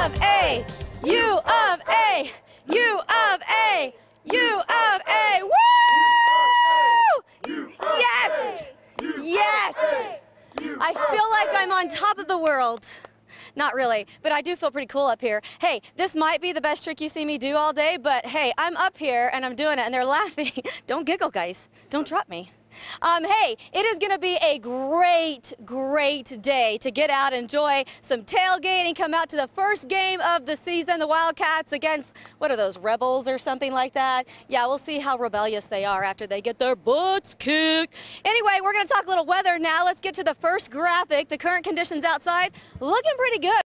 of A, U of A, U of A, U of A. Woo! Yes! Yes! I feel like I'm on top of the world. Not really, but I do feel pretty cool up here. Hey, this might be the best trick you see me do all day, but hey, I'm up here and I'm doing it and they're laughing. Don't giggle, guys. Don't drop me. Hey, it is going to be a great, great day to get out, enjoy some tailgating, come out to the first game of the season, the Wildcats against, what are those, Rebels or something like that? Yeah, we'll see how rebellious they are after they get their butts kicked. Anyway, we're going to talk a little weather now. Let's get to the first graphic. The current conditions outside looking pretty good.